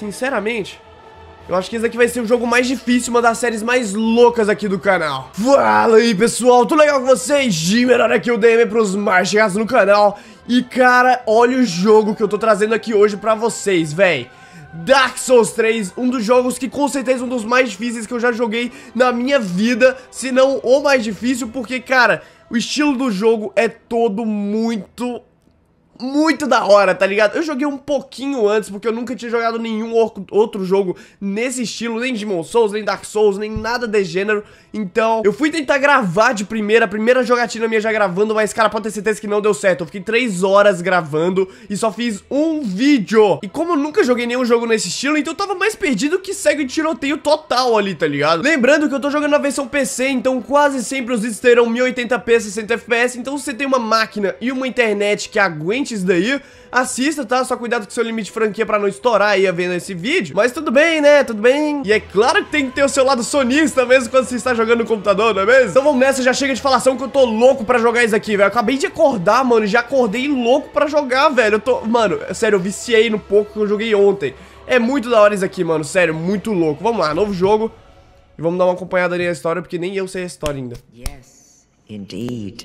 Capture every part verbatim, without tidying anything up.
sinceramente, eu acho que esse aqui vai ser o jogo mais difícil, uma das séries mais loucas aqui do canal. Fala aí, pessoal, tudo legal com vocês? Jimer aqui, o D M pros mais chegados no canal. E, cara, olha o jogo que eu tô trazendo aqui hoje pra vocês, véi. Dark Souls três, um dos jogos que com certeza é um dos mais difíceis que eu já joguei na minha vida, se não o mais difícil, porque, cara, o estilo do jogo é todo muito... muito da hora, tá ligado? Eu joguei um pouquinho antes, porque eu nunca tinha jogado nenhum outro jogo nesse estilo, nem Demon Souls, nem Dark Souls, nem nada de gênero. Então, eu fui tentar gravar de primeira, a primeira jogatina minha já gravando, mas, cara, pode ter certeza que não deu certo. Eu fiquei três horas gravando e só fiz um vídeo. E como eu nunca joguei nenhum jogo nesse estilo, então eu tava mais perdido que segue de tiroteio total ali, tá ligado? Lembrando que eu tô jogando na versão P C, então quase sempre os vídeos terão mil e oitenta p, sessenta F P S. Então, se você tem uma máquina e uma internet que aguente isso daí, assista, tá? Só cuidado com o seu limite de franquia pra não estourar aí vendo esse vídeo. Mas tudo bem, né? Tudo bem. E é claro que tem que ter o seu lado sonista mesmo quando você está jogando no computador, não é mesmo? Então vamos nessa, já chega de falação que eu tô louco pra jogar isso aqui, velho. Eu acabei de acordar, mano, e já acordei louco pra jogar, velho. Eu tô... Mano, sério, eu viciei no pouco que eu joguei ontem. É muito da hora isso aqui, mano. Sério, muito louco. Vamos lá, novo jogo. E vamos dar uma acompanhada ali na história, porque nem eu sei a história ainda. Yes, indeed.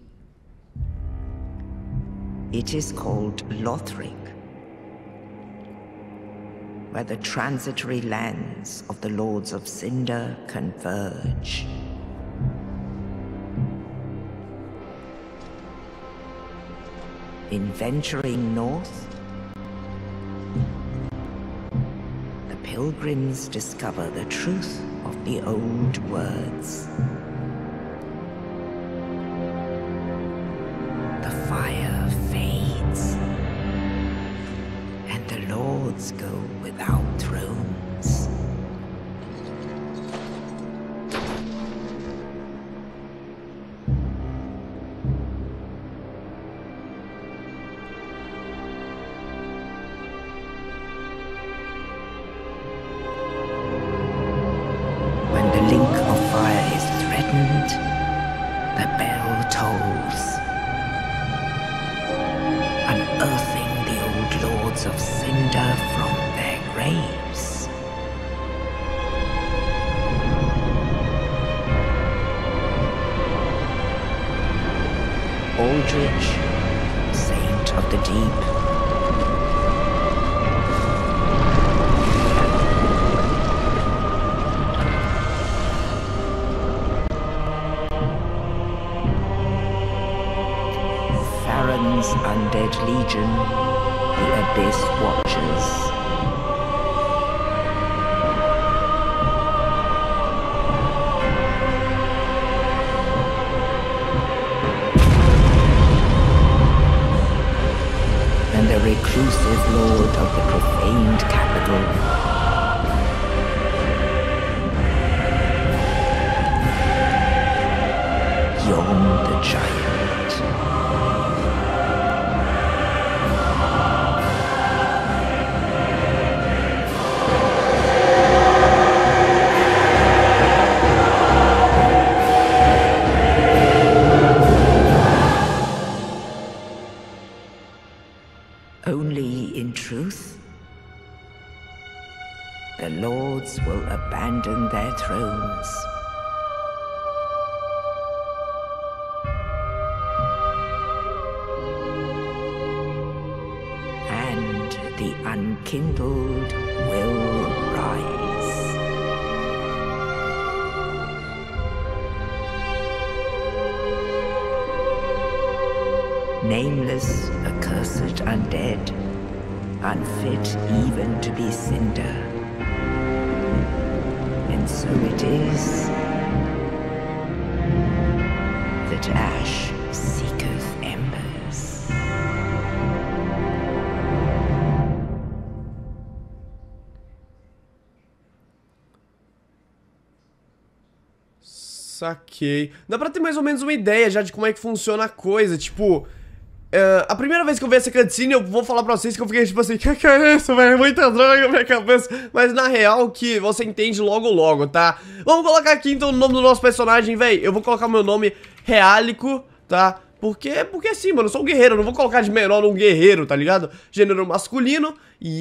It is called Lothric, where the transitory lands of the Lords of Cinder converge. In venturing north, the pilgrims discover the truth of the old words. The fire fades, and the lords go without thrones. When the link of fire is threatened, the bell tolls, unearthing the old Lords of Cinder from their graves. Aldrich, Saint of the Deep. Farron's Undead Legion, the Abyss Watchers. And the reclusive lord of the profaned capital. Yon the Giant. Only in truth, the lords will abandon their thrones. And the unkindled will rise. Nameless, accursed undead, unfit even to be cinder. And so it is that ash seeketh embers. Saquei. Dá pra ter mais ou menos uma ideia já de como é que funciona a coisa, tipo... Uh, a primeira vez que eu vi essa cutscene, eu vou falar pra vocês que eu fiquei tipo assim, que que é isso, velho? Muita droga na minha cabeça. Mas na real que você entende logo logo, tá? Vamos colocar aqui então o nome do nosso personagem, velho. Eu vou colocar o meu nome Reálico, tá? Porque, porque sim, mano, eu sou um guerreiro, eu não vou colocar de menor um guerreiro, tá ligado? Gênero masculino, yep.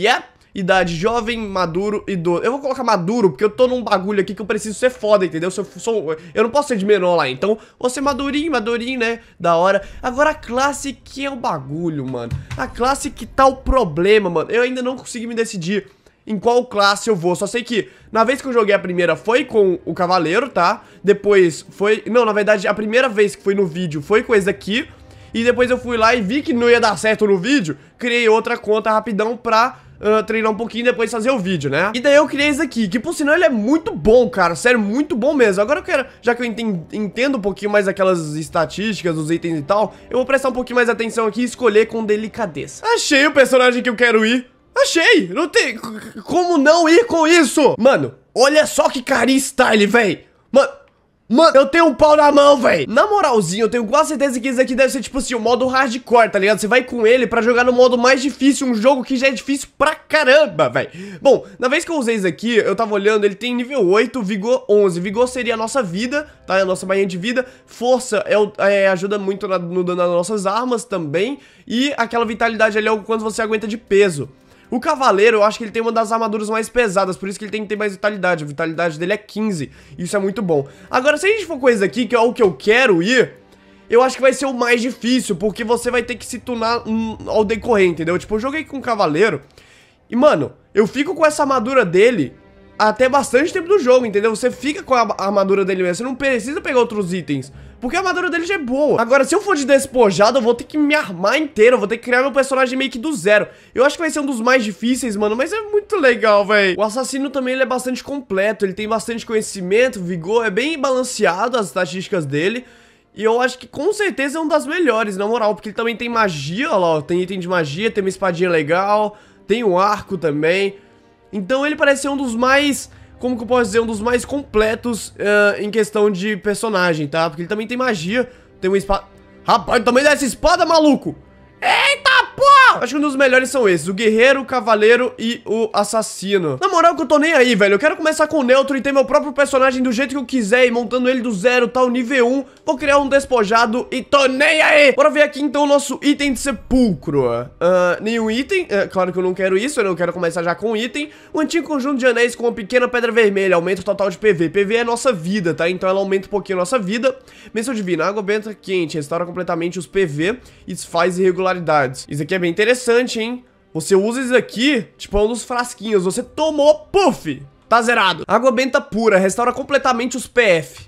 idade jovem, maduro, idoso. Eu vou colocar maduro porque eu tô num bagulho aqui que eu preciso ser foda, entendeu? Se eu, sou, eu não posso ser de menor lá, então vou ser madurinho, madurinho, né? Da hora. Agora a classe que é o bagulho, mano. A classe que tá o problema, mano. Eu ainda não consegui me decidir em qual classe eu vou. Só sei que na vez que eu joguei a primeira foi com o cavaleiro, tá? Depois foi... Não, na verdade, a primeira vez que foi no vídeo foi com esse aqui. E depois eu fui lá e vi que não ia dar certo no vídeo. Criei outra conta rapidão pra uh, treinar um pouquinho e depois fazer o vídeo, né? E daí eu criei esse aqui, que por sinal ele é muito bom, cara. Sério, muito bom mesmo. Agora eu quero, já que eu entendo, entendo um pouquinho mais aquelas estatísticas dos itens e tal, eu vou prestar um pouquinho mais atenção aqui e escolher com delicadeza. Achei o personagem que eu quero ir. Achei! Não tem... Como não ir com isso? Mano, olha só que carinha style, véi. Mano... Mano, eu tenho um pau na mão, véi. Na moralzinha, eu tenho quase certeza que esse aqui deve ser, tipo assim, o modo hardcore, tá ligado? Você vai com ele pra jogar no modo mais difícil, um jogo que já é difícil pra caramba, véi. Bom, na vez que eu usei esse aqui, eu tava olhando, ele tem nível oito, vigor onze. Vigor seria a nossa vida, tá? A nossa barrinha de vida. Força é, o, é, ajuda muito na, no dano das nossas armas também. E aquela vitalidade ali é o quanto você aguenta de peso. O cavaleiro, eu acho que ele tem uma das armaduras mais pesadas, por isso que ele tem que ter mais vitalidade. A vitalidade dele é quinze, isso é muito bom. Agora, se a gente for com esse aqui, que é o que eu quero ir, eu acho que vai ser o mais difícil, porque você vai ter que se tunar um, ao decorrer, entendeu? Tipo, eu joguei com o cavaleiro e, mano, eu fico com essa armadura dele até bastante tempo do jogo, entendeu? Você fica com a armadura dele mesmo, você não precisa pegar outros itens, porque a armadura dele já é boa. Agora, se eu for de despojado, eu vou ter que me armar inteiro, eu vou ter que criar meu personagem meio que do zero. Eu acho que vai ser um dos mais difíceis, mano, mas é muito legal, velho. O assassino também, ele é bastante completo, ele tem bastante conhecimento, vigor, é bem balanceado as estatísticas dele. E eu acho que com certeza é um das melhores, na moral, porque ele também tem magia, olha lá, ó, tem item de magia, tem uma espadinha legal, tem um arco também. Então ele parece ser um dos mais, como que eu posso dizer, um dos mais completos uh, em questão de personagem, tá? Porque ele também tem magia, tem uma espada... Rapaz, também dá essa espada, maluco! Eita, pô! Acho que um dos melhores são esses, o guerreiro, o cavaleiro e o assassino. Na moral que eu tô nem aí, velho, eu quero começar com o neutro e ter meu próprio personagem do jeito que eu quiser, e montando ele do zero, tal, nível um. Vou criar um despojado e tô nem aí! Bora ver aqui então o nosso item de sepulcro. Uh, nenhum item, uh, claro que eu não quero isso, eu não quero começar já com item. Um antigo conjunto de anéis com uma pequena pedra vermelha, aumenta o total de P V. P V é nossa vida, tá? Então ela aumenta um pouquinho a nossa vida. Menção divina, água benta quente, restaura completamente os P V e desfaz irregularidades. Isso aqui é bem interessante, hein? Você usa isso aqui, tipo, é um dos frasquinhos. Você tomou, puff, tá zerado. Água benta pura, restaura completamente os P F.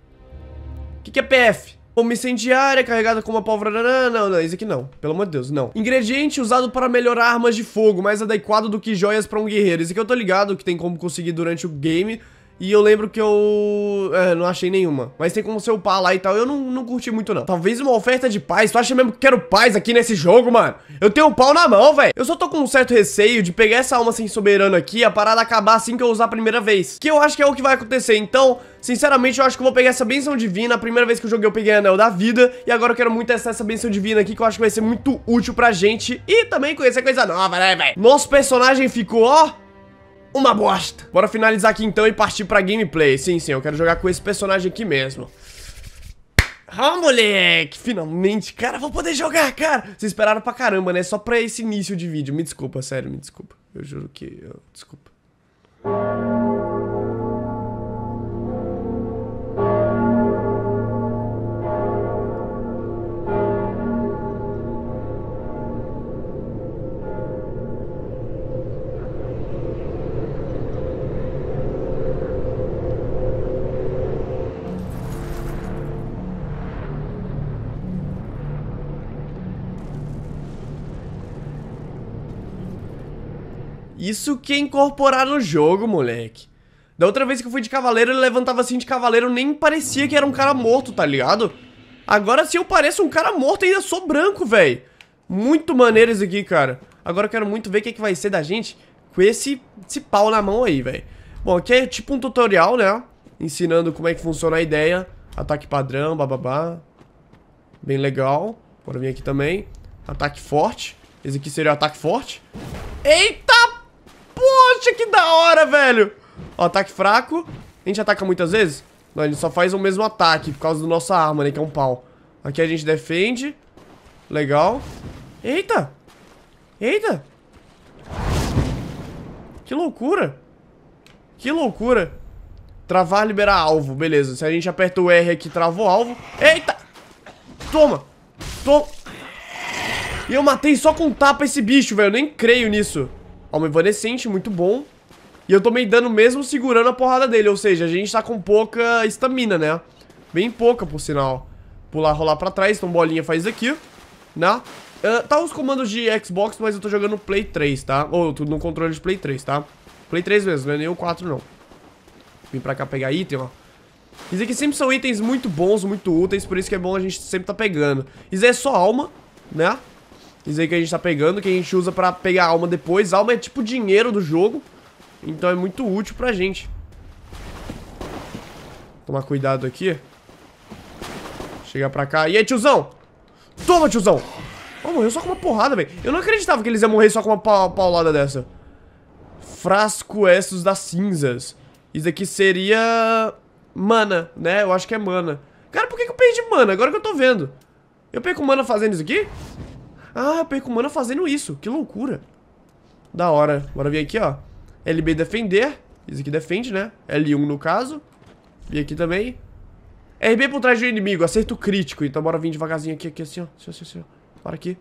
O que que é P F? Bomba incendiária, carregada com uma pólvora... Não, não, não, isso aqui não. Pelo amor de Deus, não. Ingrediente usado para melhorar armas de fogo, mais adequado do que joias para um guerreiro. Isso aqui eu tô ligado que tem como conseguir durante o game... E eu lembro que eu... É, não achei nenhuma. Mas tem como você upar lá e tal. Eu não, não curti muito, não. Talvez uma oferta de paz. Tu acha mesmo que quero paz aqui nesse jogo, mano? Eu tenho um pau na mão, velho. Eu só tô com um certo receio de pegar essa alma sem soberano aqui e a parada acabar assim que eu usar a primeira vez. Que eu acho que é o que vai acontecer. Então, sinceramente, eu acho que eu vou pegar essa bênção divina. A primeira vez que eu joguei, eu peguei a anel da vida. E agora eu quero muito testar essa bênção divina aqui, que eu acho que vai ser muito útil pra gente. E também conhecer coisa nova, né, velho? Nosso personagem ficou, ó... uma bosta. Bora finalizar aqui então e partir pra gameplay. Sim, sim, eu quero jogar com esse personagem aqui mesmo. Ah, moleque, finalmente, cara, vou poder jogar, cara. Vocês esperaram pra caramba, né? Só pra esse início de vídeo. Me desculpa, sério, me desculpa. Eu juro que... Eu... Desculpa. Isso que é incorporar no jogo, moleque. Da outra vez que eu fui de cavaleiro, ele levantava assim de cavaleiro, nem parecia que era um cara morto, tá ligado? Agora sim eu pareço um cara morto e ainda sou branco, velho. Muito maneiro isso aqui, cara. Agora eu quero muito ver o que, é que vai ser da gente com esse, esse pau na mão aí, velho. Bom, aqui é tipo um tutorial, né? Ensinando como é que funciona a ideia. Ataque padrão, bababá. Bem legal. Bora vir aqui também. Ataque forte. Esse aqui seria o ataque forte. Eita! Poxa, que da hora, velho. Ó, ataque fraco. A gente ataca muitas vezes? Não, ele só faz o mesmo ataque por causa da nossa arma, né, que é um pau. Aqui a gente defende. Legal. Eita. Eita. Que loucura. Que loucura. Travar, liberar alvo. Beleza, se a gente aperta o R aqui, travou o alvo. Eita. Toma. Toma. E eu matei só com tapa esse bicho, velho. Eu nem creio nisso. Ó, uma evanescente, muito bom. E eu tomei dano mesmo segurando a porrada dele. Ou seja, a gente tá com pouca estamina, né? Bem pouca, por sinal. Pular, rolar pra trás. Então bolinha faz isso aqui, né? Uh, tá os comandos de Xbox, mas eu tô jogando Play três, tá? Ou tudo no controle de Play três, tá? Play três mesmo, não é nem o quatro, não. Vim pra cá pegar item, ó. Isso aqui sempre são itens muito bons, muito úteis. Por isso que é bom a gente sempre tá pegando. Isso aí é só alma, né? Isso aí que a gente tá pegando, que a gente usa pra pegar alma depois. Alma é tipo dinheiro do jogo. Então é muito útil pra gente. Tomar cuidado aqui. Chegar pra cá. E aí, tiozão? Toma, tiozão! Oh, morreu só com uma porrada, velho. Eu não acreditava que eles iam morrer só com uma pa paulada dessa. Frasco Essos das Cinzas. Isso aqui seria... mana, né? Eu acho que é mana. Cara, por que, que eu perdi mana? Agora que eu tô vendo. Eu perco mana fazendo isso aqui? Ah, eu perco mana fazendo isso. Que loucura. Da hora. Bora vir aqui, ó. L B defender. Isso aqui defende, né? L um no caso. Vir aqui também. R B por trás do inimigo. Acerto crítico. Então bora vir devagarzinho aqui, aqui assim, ó. Assim, assim, assim, ó. Bora aqui.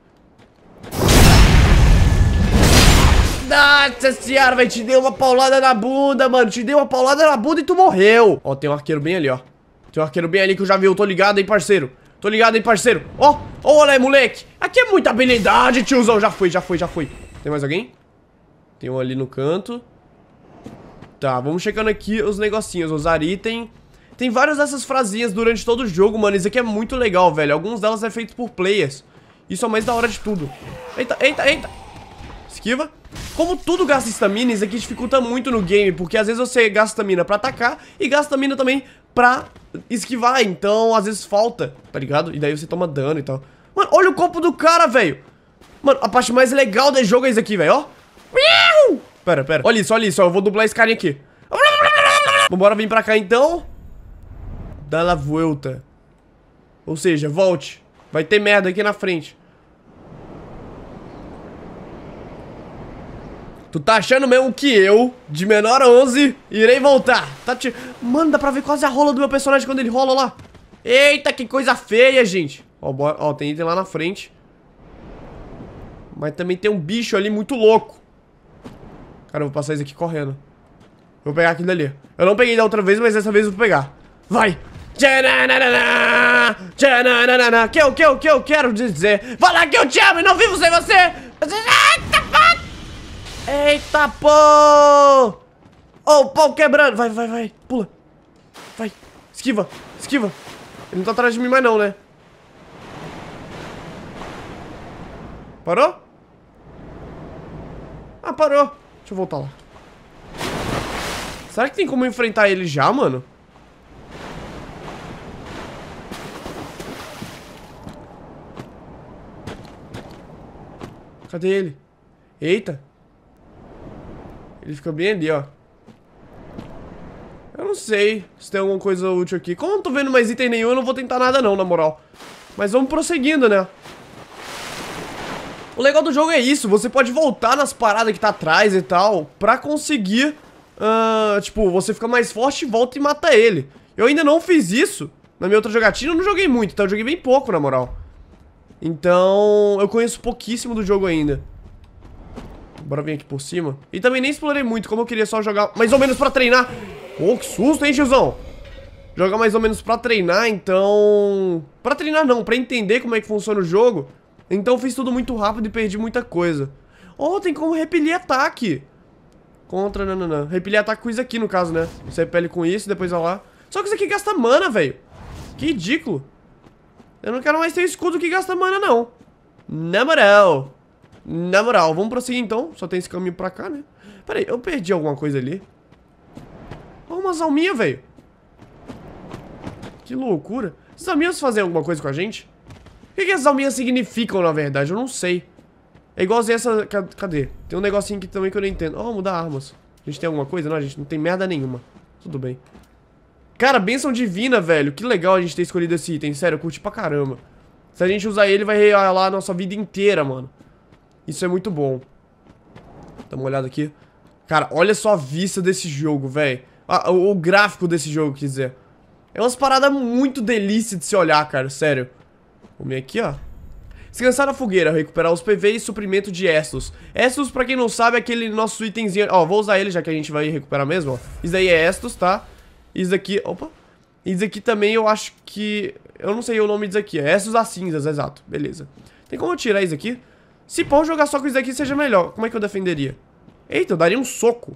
Nossa senhora, velho. Te deu uma paulada na bunda, mano. Te deu uma paulada na bunda e tu morreu. Ó, tem um arqueiro bem ali, ó. Tem um arqueiro bem ali que eu já vi. Eu tô ligado, hein, parceiro. Tô ligado, hein, parceiro. Ó, ó, olha aí, moleque. Aqui é muita habilidade, tiozão. Já foi, já foi, já foi. Tem mais alguém? Tem um ali no canto. Tá, vamos checando aqui os negocinhos. Usar item. Tem várias dessas frasinhas durante todo o jogo, mano. Isso aqui é muito legal, velho. Alguns delas é feito por players. Isso é o mais da hora de tudo. Eita, eita, eita. Esquiva. Como tudo gasta estamina, isso aqui dificulta muito no game. Porque às vezes você gasta estamina pra atacar e gasta estamina também pra esquivar. Então, às vezes falta, tá ligado? E daí você toma dano e tal. Mano, olha o corpo do cara, velho. Mano, a parte mais legal desse jogo é isso aqui, velho, ó. Pera, pera. Olha isso, olha isso, ó. Eu vou dublar esse carinha aqui. Vambora vir pra cá, então. Dá la volta. Ou seja, volte. Vai ter merda aqui na frente. Tu tá achando mesmo que eu, de menor onze, irei voltar? Tá te... Mano, dá pra ver quase a rola do meu personagem quando ele rola lá. Eita, que coisa feia, gente. Ó, bora... Ó, tem item lá na frente. Mas também tem um bicho ali muito louco. Cara, eu vou passar isso aqui correndo. Eu vou pegar aquilo ali. Eu não peguei da outra vez, mas dessa vez eu vou pegar. Vai! Tchananana, tchananana. Que eu, que eu, que eu quero dizer. Fala que eu te amo e não vivo sem você. Eita, pô! Eita, pô! Oh, o pau quebrando. Vai, vai, vai. Pula. Vai. Esquiva, esquiva. Ele não tá atrás de mim mais não, né? Parou? Ah, parou. Deixa eu voltar lá. Será que tem como enfrentar ele já, mano? Cadê ele? Eita. Ele fica bem ali, ó. Eu não sei se tem alguma coisa útil aqui. Como eu não tô vendo mais item nenhum, eu não vou tentar nada não, na moral. Mas vamos prosseguindo, né? O legal do jogo é isso. Você pode voltar nas paradas que tá atrás e tal, pra conseguir, uh, tipo, você fica mais forte, volta e mata ele. Eu ainda não fiz isso. Na minha outra jogatina eu não joguei muito, então eu joguei bem pouco, na moral. Então, eu conheço pouquíssimo do jogo ainda. Bora vir aqui por cima. E também nem explorei muito, como eu queria só jogar mais ou menos pra treinar. Pô, que susto, hein, tiozão? Jogar mais ou menos pra treinar, então... Pra treinar não, pra entender como é que funciona o jogo. Então eu fiz tudo muito rápido e perdi muita coisa. Oh, tem como repelir ataque. Contra, não, não, não. Repelir ataque com isso aqui, no caso, né? Você repele com isso, depois vai lá. Só que isso aqui gasta mana, velho. Que ridículo. Eu não quero mais ter escudo que gasta mana, não. Na moral. Na moral. Vamos prosseguir, então. Só tem esse caminho pra cá, né? Pera aí, eu perdi alguma coisa ali. Olha umas alminhas, velho. Que loucura. Essas alminhas fazem alguma coisa com a gente? O que, que essas alminhas significam, na verdade? Eu não sei. É igualzinho essa... Cadê? Tem um negocinho aqui também que eu não entendo. Oh, mudar armas. A gente tem alguma coisa? Não, a gente não tem merda nenhuma. Tudo bem. Cara, bênção divina, velho. Que legal a gente ter escolhido esse item. Sério, eu curti pra caramba. Se a gente usar ele, vai realar a nossa vida inteira, mano. Isso é muito bom. Dá uma olhada aqui. Cara, olha só a vista desse jogo, velho. Ah, o, o gráfico desse jogo, quer dizer. É umas paradas muito delícia de se olhar, cara, sério. Vamos vir aqui, ó. Descansar na fogueira, recuperar os P V e suprimento de Estus. Estus, pra quem não sabe, é aquele nosso itemzinho. Ó, vou usar ele já que a gente vai recuperar mesmo, ó. Isso daí é Estus, tá? Isso daqui, opa. Isso aqui também eu acho que... Eu não sei o nome disso aqui, é Estus das cinzas, exato. Beleza. Tem como eu tirar isso aqui? Se pode jogar só com isso aqui seja melhor. Como é que eu defenderia? Eita, eu daria um soco.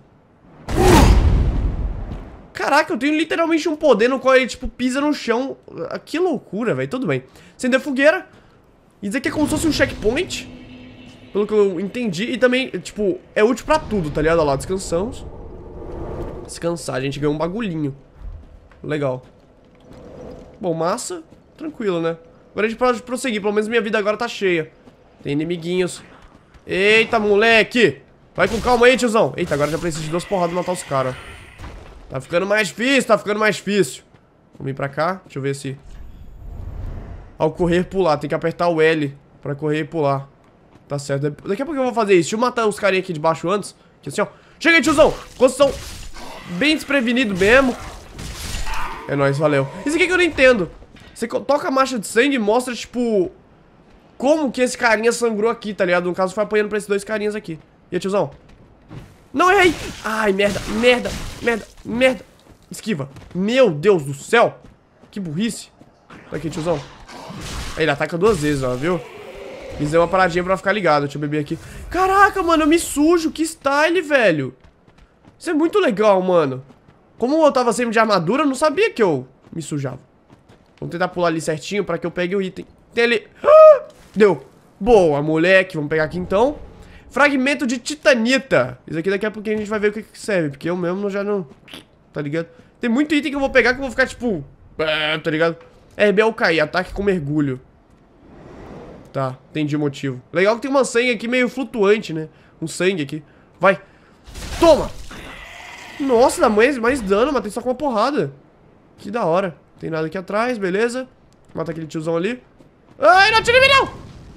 Caraca, eu tenho literalmente um poder no qual ele, tipo, pisa no chão. Que loucura, velho. Tudo bem. Acender fogueira. Isso aqui é como se fosse um checkpoint. Pelo que eu entendi. E também, tipo, é útil pra tudo, tá ligado? Olha lá, descansamos. Descansar, a gente ganhou um bagulhinho. Legal. Bom, massa. Tranquilo, né? Agora a gente pode prosseguir. Pelo menos minha vida agora tá cheia. Tem inimiguinhos. Eita, moleque. Vai com calma aí, tiozão. Eita, agora já preciso de duas porradas pra matar os caras. Tá ficando mais difícil, tá ficando mais difícil. Vamos vir pra cá. Deixa eu ver se... Ao correr, pular. Tem que apertar o L pra correr e pular. Tá certo. Daqui a pouco eu vou fazer isso. Deixa eu matar os carinha aqui de baixo antes. Aqui assim, ó. Chega aí, tiozão. Construção bem desprevenido mesmo. É nóis, valeu. Isso aqui que eu não entendo. Você toca a marcha de sangue e mostra, tipo... Como que esse carinha sangrou aqui, tá ligado? No caso, foi apanhando pra esses dois carinhas aqui. E aí, tiozão? Não, errei! Ai, merda, merda, merda, merda. Esquiva. Meu Deus do céu. Que burrice. Tá aqui, tiozão. Aí, ele ataca duas vezes, ó, viu? Fiz uma paradinha pra ficar ligado. Deixa eu beber aqui. Caraca, mano, eu me sujo. Que style, velho. Isso é muito legal, mano. Como eu tava sempre de armadura, eu não sabia que eu me sujava. Vamos tentar pular ali certinho pra que eu pegue o item. Tem ali... Ah! Deu. Boa, moleque. Vamos pegar aqui, então. Fragmento de titanita. Isso aqui daqui a pouco a gente vai ver o que, que serve. Porque eu mesmo já não... Tá ligado? Tem muito item que eu vou pegar que eu vou ficar, tipo... Tá ligado? R B L cair. Ataque com mergulho. Tá, entendi o motivo. Legal que tem uma sangue aqui meio flutuante, né? Um sangue aqui. Vai. Toma! Nossa, dá mais, mais dano, matei só com uma porrada. Que da hora. Tem nada aqui atrás, beleza. Mata aquele tiozão ali. Ai, não atira em mim, não!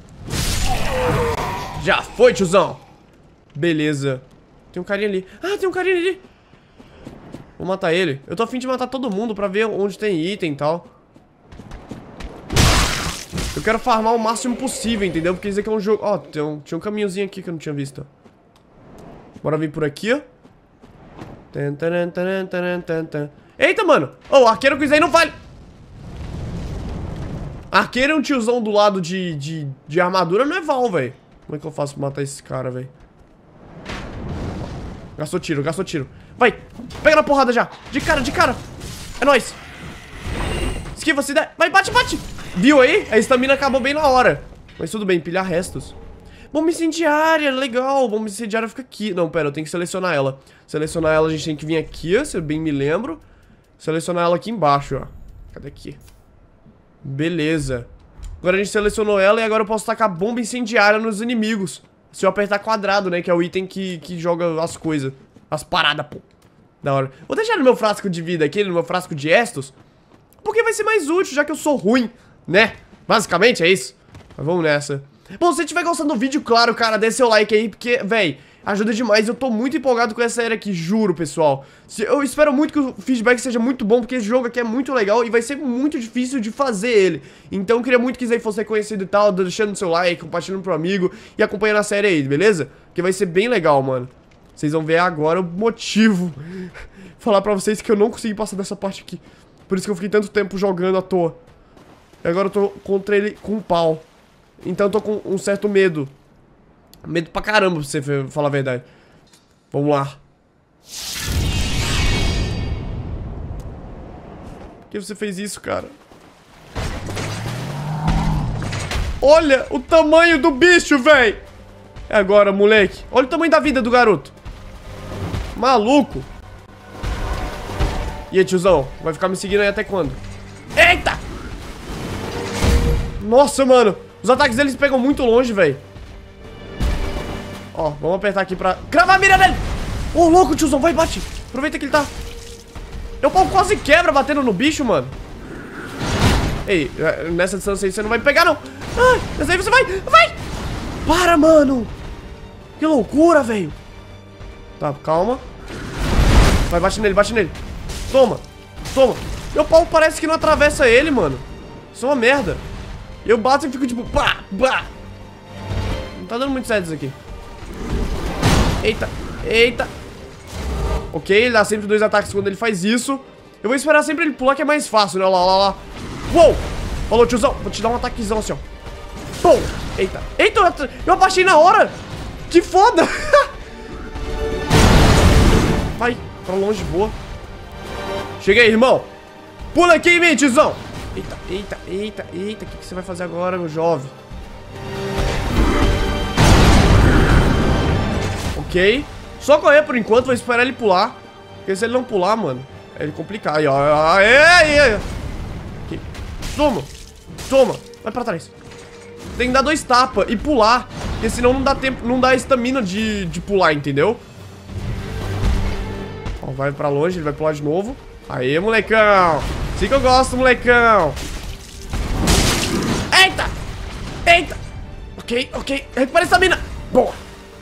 Já foi, tiozão. Beleza. Tem um carinha ali. Ah, tem um carinha ali. Vou matar ele. Eu tô a fim de matar todo mundo pra ver onde tem item e tal. Eu quero farmar o máximo possível, entendeu? Porque isso aqui é um jogo... Ó, tem um... tinha um caminhozinho aqui que eu não tinha visto. Bora vir por aqui, ó. Eita, mano. Ô, oh, arqueiro com isso aí não vale. Arqueiro é um tiozão do lado de, de, de armadura, não é Val, velho. Como é que eu faço pra matar esse cara, velho? Gastou tiro, gastou tiro. Vai, pega na porrada já. De cara, de cara. É nóis. Esquiva, se der. Vai, bate, bate. Viu aí? A estamina acabou bem na hora. Mas tudo bem, pilhar restos. Bomba incendiária, legal. Bomba incendiária fica aqui. Não, pera, eu tenho que selecionar ela. Selecionar ela, a gente tem que vir aqui, ó, se eu bem me lembro. Selecionar ela aqui embaixo, ó. Cadê aqui? Beleza. Agora a gente selecionou ela e agora eu posso tacar bomba incendiária nos inimigos. Se eu apertar quadrado, né, que é o item que, que joga as coisas. As paradas, pô. Da hora. Vou deixar no meu frasco de vida aqui, no meu frasco de Estus. Porque vai ser mais útil, já que eu sou ruim, né? Basicamente é isso. Mas vamos nessa. Bom, se você estiver gostando do vídeo, claro, cara, dê seu like aí, porque, véi, ajuda demais. Eu tô muito empolgado com essa série aqui, juro, pessoal. Eu espero muito que o feedback seja muito bom, porque esse jogo aqui é muito legal e vai ser muito difícil de fazer ele. Então eu queria muito que isso aí fosse reconhecido e tal, deixando seu like, compartilhando pro amigo e acompanhando a série aí, beleza? Porque vai ser bem legal, mano. Vocês vão ver agora o motivo. Falar pra vocês que eu não consegui passar dessa parte aqui. Por isso que eu fiquei tanto tempo jogando à toa. E agora eu tô contra ele com um pau. Então eu tô com um certo medo. Medo pra caramba, pra você falar a verdade. Vamos lá. Por que você fez isso, cara? Olha o tamanho do bicho, véi! É agora, moleque. Olha o tamanho da vida do garoto. Maluco. E aí, tiozão? Vai ficar me seguindo aí até quando? Eita! Nossa, mano. Os ataques deles pegam muito longe, velho. Ó, vamos apertar aqui pra... Cravar a mira dele! Ô, louco, tiozão. Vai, bate. Aproveita que ele tá... Meu pau quase quebra batendo no bicho, mano. Ei, nessa distância aí você não vai me pegar, não. Ah, nessa aí você vai. Vai! Para, mano. Que loucura, velho. Tá, calma. Vai, bate nele, bate nele. Toma, toma. Meu pau parece que não atravessa ele, mano. Isso é uma merda. Eu bato e fico tipo, pá, pá. Não tá dando muito certo isso aqui. Eita, eita. Ok, ele dá sempre dois ataques quando ele faz isso. Eu vou esperar sempre ele pular, que é mais fácil, né? Olha lá, olha lá, olha lá. Uou! Falou, tiozão. Vou te dar um ataquezão assim, ó. Pum! Eita. Eita, eu abaixei na hora. Que foda. Vai, pra longe, boa. Chega aí, irmão. Pula aqui em mim, tiozão. Eita, eita, eita, eita. O que, que você vai fazer agora, meu jovem? Ok. Só correr por enquanto, vou esperar ele pular. Porque se ele não pular, mano, é ele complicar. Aí, ó. Aê, aê, aê. Okay. Toma. Toma. Vai pra trás. Tem que dar dois tapas e pular. Porque senão não dá tempo, não dá estamina de, de pular, entendeu? Ó, vai pra longe, ele vai pular de novo. Aê, molecão. Assim que eu gosto, molecão. Eita. Eita. Ok, ok. Recupera estamina. Boa.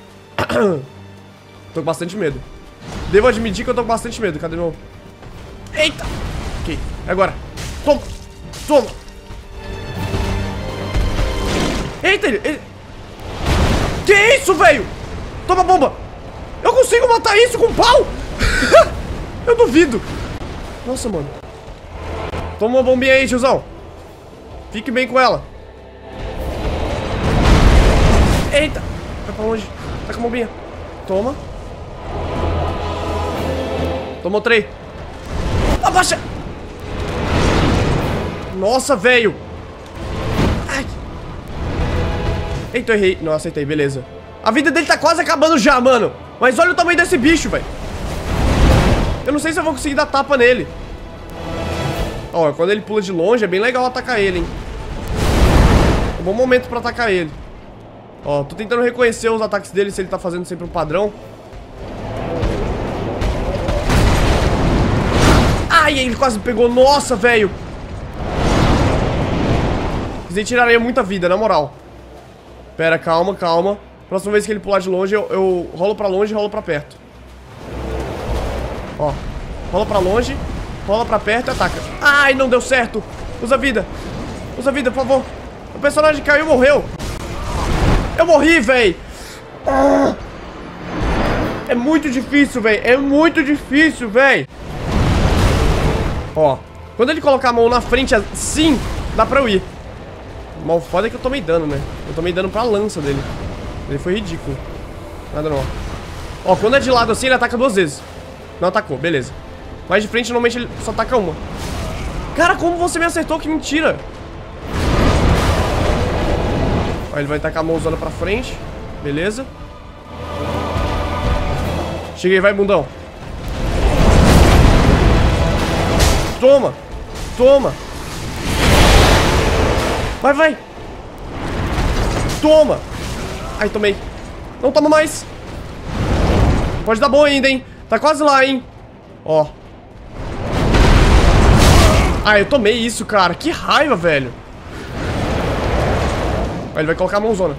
Tô com bastante medo. Devo admitir que eu tô com bastante medo. Cadê meu... Eita. Ok, agora. Toma. Toma. Eita, ele... ele... Que isso, velho? Toma bomba. Eu consigo matar isso com pau? Eu duvido. Nossa, mano. Toma uma bombinha aí, tiozão. Fique bem com ela. Eita. Vai pra longe. Tá com a bombinha. Toma. Tomou três. Abaixa. Nossa, velho. Ai. Eita, eu errei. Não, acertei, beleza. A vida dele tá quase acabando já, mano. Mas olha o tamanho desse bicho, velho. Eu não sei se eu vou conseguir dar tapa nele. Ó, quando ele pula de longe é bem legal atacar ele, hein. É um bom momento pra atacar ele. Ó, tô tentando reconhecer os ataques dele, se ele tá fazendo sempre um padrão. Ai, ele quase pegou. Nossa, velho. Ele tiraria muita vida, na moral. Pera, calma, calma. Próxima vez que ele pular de longe, eu, eu rolo pra longe e rolo pra perto. Ó, rola pra longe, rola pra perto e ataca. Ai, não deu certo. Usa vida. Usa vida, por favor. O personagem caiu e morreu. Eu morri, véi. Ah. É muito difícil, véi. É muito difícil, véi. Ó, quando ele colocar a mão na frente assim, dá pra eu ir. Mas o foda é que eu tomei dano, né? Eu tomei dano pra lança dele. Ele foi ridículo. Nada não. Ó, quando é de lado assim, ele ataca duas vezes. Não atacou, beleza. Mas de frente, normalmente, ele só ataca uma. Cara, como você me acertou? Que mentira. Ó, ele vai tacar a mãozona pra frente. Beleza. Cheguei, vai, bundão. Toma. Toma. Vai, vai. Toma. Ai, tomei. Não toma mais. Pode dar bom ainda, hein. Tá quase lá, hein. Ó. Ah, eu tomei isso, cara. Que raiva, velho. Ó, ele vai colocar a mãozona.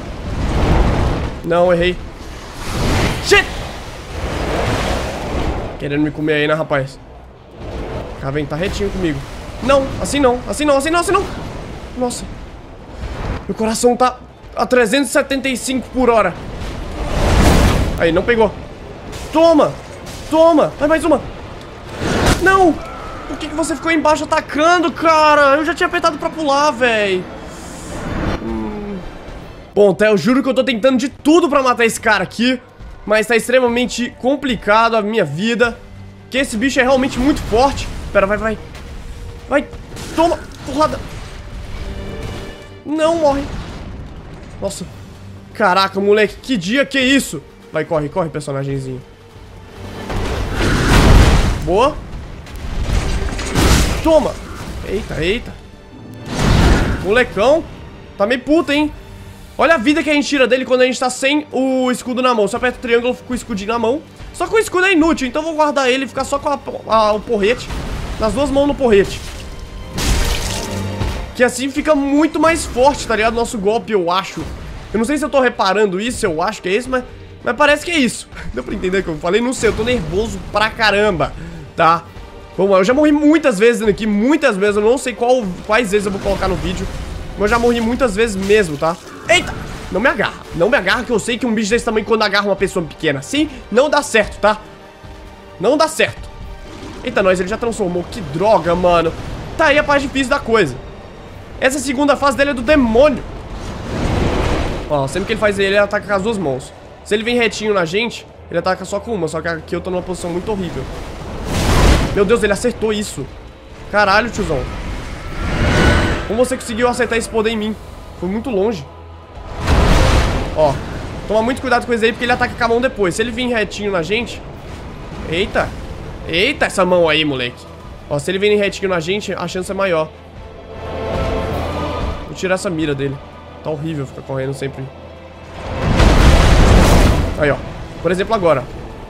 Não, errei. Shit. Querendo me comer aí, né, rapaz. Cara, vem, tá retinho comigo. Não, assim não, assim não, assim não, assim não. Nossa. Meu coração tá a trezentos e setenta e cinco por hora. Aí, não pegou. Toma. Toma. Vai, mais uma. Não. Por que que você ficou embaixo atacando, cara? Eu já tinha apertado pra pular, véi. Hum. Bom, tá, eu juro que eu tô tentando de tudo pra matar esse cara aqui. Mas tá extremamente complicado a minha vida. Que esse bicho é realmente muito forte. Pera, vai, vai. Vai. Toma. Porrada. Não, morre. Nossa. Caraca, moleque. Que dia que é isso? Vai, corre, corre, personagemzinho. Boa. Toma. Eita, eita. Molecão. Tá meio puta, hein? Olha a vida que a gente tira dele quando a gente tá sem o escudo na mão. Só aperta o triângulo com o escudinho na mão. Só que o escudo é inútil, então eu vou guardar ele e ficar só com a, a, o porrete. Nas duas mãos no porrete. Que assim fica muito mais forte, tá ligado? Nosso golpe, eu acho. Eu não sei se eu tô reparando isso, eu acho que é isso, mas Mas parece que é isso. Deu pra entender que eu falei? Não sei, eu tô nervoso pra caramba, tá? Vamos lá, eu já morri muitas vezes aqui, muitas vezes. Eu não sei qual, quais vezes eu vou colocar no vídeo. Mas eu já morri muitas vezes mesmo, tá? Eita! Não me agarra, não me agarra, que eu sei que um bicho desse tamanho, quando agarra uma pessoa pequena assim, não dá certo, tá? Não dá certo. Eita, nós, ele já transformou. Que droga, mano. Tá aí a parte difícil da coisa. Essa segunda fase dele é do demônio. Ó, sempre que ele faz ele, ele ataca com as duas mãos. Se ele vem retinho na gente, ele ataca só com uma. Só que aqui eu tô numa posição muito horrível. Meu Deus, ele acertou isso. Caralho, tiozão. Como você conseguiu acertar esse poder em mim? Foi muito longe. Ó, toma muito cuidado com esse aí, porque ele ataca com a mão depois. Se ele vir retinho na gente... Eita. Eita, essa mão aí, moleque. Ó, se ele vir retinho na gente, a chance é maior. Vou tirar essa mira dele. Tá horrível ficar correndo sempre. Aí, ó. Por exemplo, agora.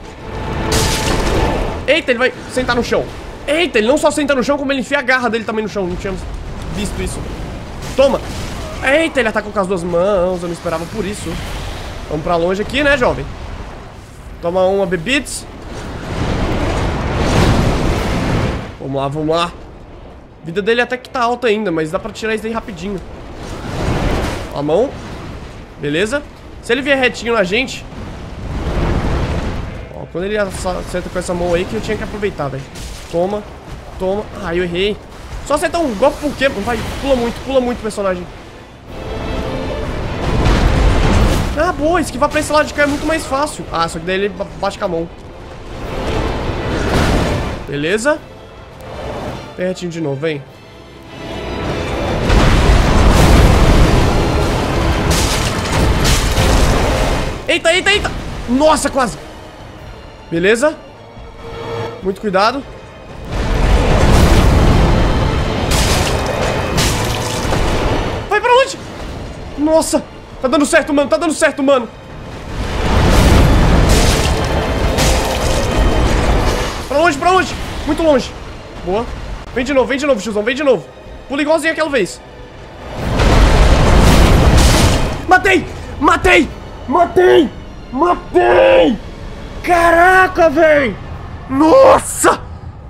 Eita, ele vai sentar no chão. Eita, ele não só senta no chão, como ele enfia a garra dele também no chão. Não tínhamos visto isso. Toma. Eita, ele ataca com as duas mãos. Eu não esperava por isso. Vamos pra longe aqui, né, jovem? Toma uma, bebidas. Vamos lá, vamos lá. A vida dele até que tá alta ainda, mas dá pra tirar isso aí rapidinho. A mão. Beleza. Se ele vier retinho na gente... Ó, quando ele acerta com essa mão aí que eu tinha que aproveitar, velho. Toma. Toma. Ah, eu errei. Só acertar um golpe por quê? Vai, pula muito, pula muito o personagem. Ah, boa, esquivar pra esse lado de cá é muito mais fácil. Ah, só que daí ele bate com a mão. Beleza. Vem retinho de novo, vem. Eita, eita, eita. Nossa, quase. Beleza. Muito cuidado. Vai pra onde? Nossa. Tá dando certo, mano. Tá dando certo, mano. Pra longe, pra longe. Muito longe. Boa. Vem de novo, vem de novo, tiozão. Vem de novo. Pula igualzinho aquela vez. Matei! Matei! Matei! Matei! Caraca, velho! Nossa!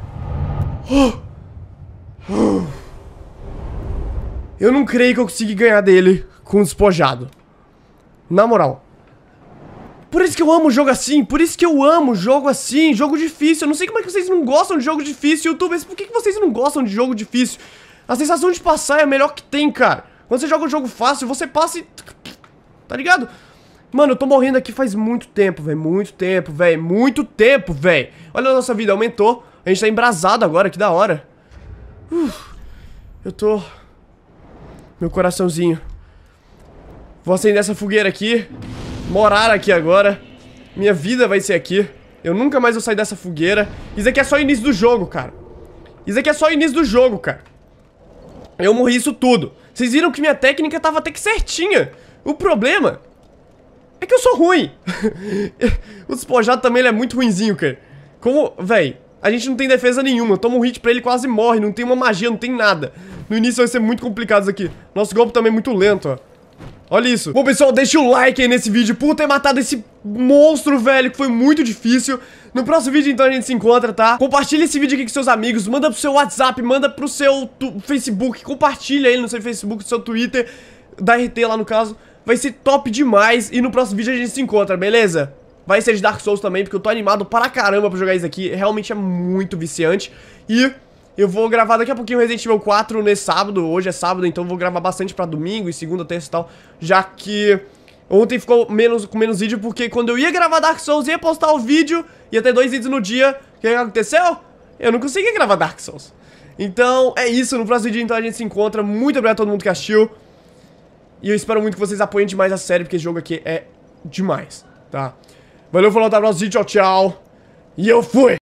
Eu não creio que eu consegui ganhar dele com o despojado. Na moral. Por isso que eu amo jogo assim. Por isso que eu amo jogo assim. Jogo difícil. Eu não sei como é que vocês não gostam de jogo difícil, YouTubers. Por que que vocês não gostam de jogo difícil? A sensação de passar é a melhor que tem, cara. Quando você joga um jogo fácil, você passa e... Tá ligado? Mano, eu tô morrendo aqui faz muito tempo, velho. Muito tempo, velho. Muito tempo, velho. Olha a nossa vida, aumentou. A gente tá embrasado agora, que da hora. Uf, eu tô... Meu coraçãozinho. Vou acender essa fogueira aqui. Morar aqui agora. Minha vida vai ser aqui. Eu nunca mais vou sair dessa fogueira. Isso aqui é só o início do jogo, cara. Isso aqui é só o início do jogo, cara. Eu morri isso tudo. Vocês viram que minha técnica tava até que certinha. O problema é que eu sou ruim. O despojado também ele é muito ruinzinho, cara. Como, véi, a gente não tem defesa nenhuma. Eu tomo um hit pra ele e quase morre. Não tem uma magia, não tem nada. No início vai ser muito complicado isso aqui. Nosso golpe também é muito lento, ó. Olha isso. Bom, pessoal, deixa o like aí nesse vídeo por ter matado esse monstro, velho, que foi muito difícil. No próximo vídeo, então, a gente se encontra, tá? Compartilha esse vídeo aqui com seus amigos. Manda pro seu WhatsApp, manda pro seu Facebook. Compartilha ele no seu Facebook, no seu Twitter. Da R T lá, no caso. Vai ser top demais. E no próximo vídeo a gente se encontra, beleza? Vai ser de Dark Souls também, porque eu tô animado para caramba pra jogar isso aqui. Realmente é muito viciante. E... eu vou gravar daqui a pouquinho Resident Evil quatro nesse sábado. Hoje é sábado, então eu vou gravar bastante pra domingo e segunda, terça e tal. Já que ontem ficou menos, com menos vídeo, porque quando eu ia gravar Dark Souls, ia postar o vídeo, ia ter dois vídeos no dia. O que aconteceu? Eu não consegui gravar Dark Souls. Então é isso, no próximo vídeo então a gente se encontra. Muito obrigado a todo mundo que assistiu. E eu espero muito que vocês apoiem demais a série, porque esse jogo aqui é demais, tá? Valeu, falou, até o próximo vídeo, tchau, tchau. E eu fui!